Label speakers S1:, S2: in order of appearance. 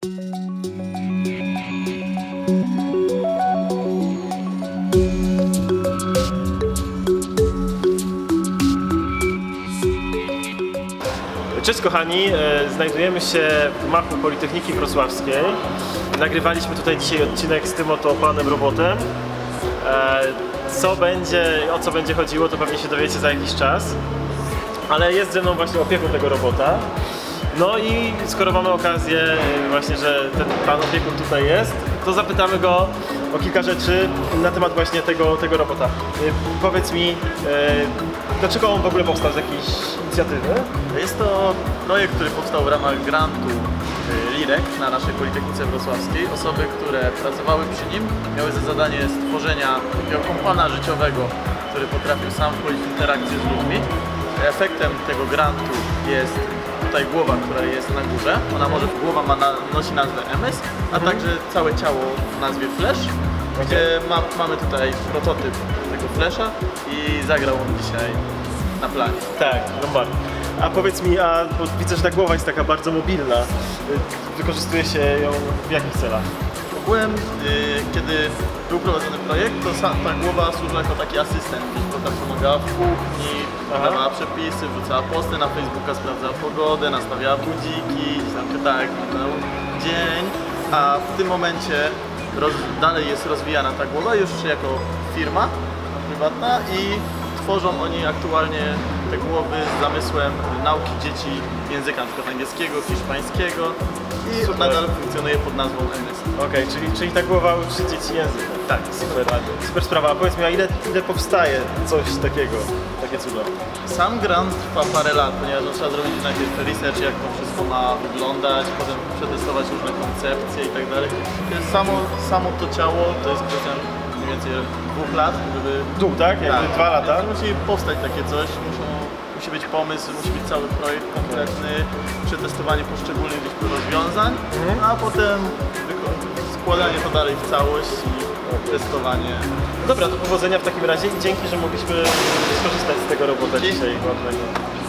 S1: Cześć kochani, znajdujemy się w gmachu Politechniki Wrocławskiej. Nagrywaliśmy tutaj dzisiaj odcinek z tym oto panem robotem. O co będzie chodziło, to pewnie się dowiecie za jakiś czas. Ale jest ze mną właśnie opiekun tego robota. No i skoro mamy okazję właśnie, że ten pan opiekun tutaj jest, to zapytamy go o kilka rzeczy na temat właśnie tego robota. Powiedz mi, dlaczego on w ogóle powstał z jakiejś inicjatywy?
S2: Jest to projekt, który powstał w ramach grantu LIREK na naszej Politechnice Wrocławskiej. Osoby, które pracowały przy nim, miały za zadanie stworzenia takiego kompana życiowego, który potrafił sam wchodzić w interakcję z ludźmi. Efektem tego grantu jest tutaj głowa, która jest na górze. Głowa nosi nazwę MS, a także całe ciało w nazwie Flash, gdzie mamy tutaj prototyp tego Flasha i zagrał on dzisiaj na planie.
S1: Tak, Lombardi. A powiedz mi, bo widzę, że ta głowa jest taka bardzo mobilna. Wykorzystuje się ją w jakich celach?
S2: Ogółem, kiedy był prowadzony projekt, to ta głowa służyła jako taki asystent, gdzieś tam pomagała w kuchni, dawała przepisy, wrzucała posty na Facebooka, sprawdzała pogodę, nastawiała budziki, gdzieś tam pytała, jak wyglądał dzień, a w tym momencie dalej jest rozwijana ta głowa już jako firma prywatna i tworzą oni aktualnie te głowy z zamysłem nauki dzieci języka, np. angielskiego, hiszpańskiego i nadal funkcjonuje pod nazwą MS.
S1: Okej, czyli ta głowa uczy dzieci języka.
S2: Tak,
S1: super sprawa. A powiedz mi, a ile powstaje coś takiego, takie cudo?
S2: Sam grant trwa parę lat, ponieważ trzeba zrobić najpierw research, jak to wszystko ma wyglądać, potem przetestować różne koncepcje i tak dalej. Samo to ciało to jest kwestia mniej więcej 2 lat, żeby...
S1: Dół, tak? Jakby 2 lata?
S2: Musi powstać takie coś, musi być pomysł, musi być cały projekt konkretny, przetestowanie poszczególnych rozwiązań, a potem składanie to dalej w całość i testowanie.
S1: Dobra, to powodzenia w takim razie i dzięki, że mogliśmy skorzystać z tego robota dzisiaj.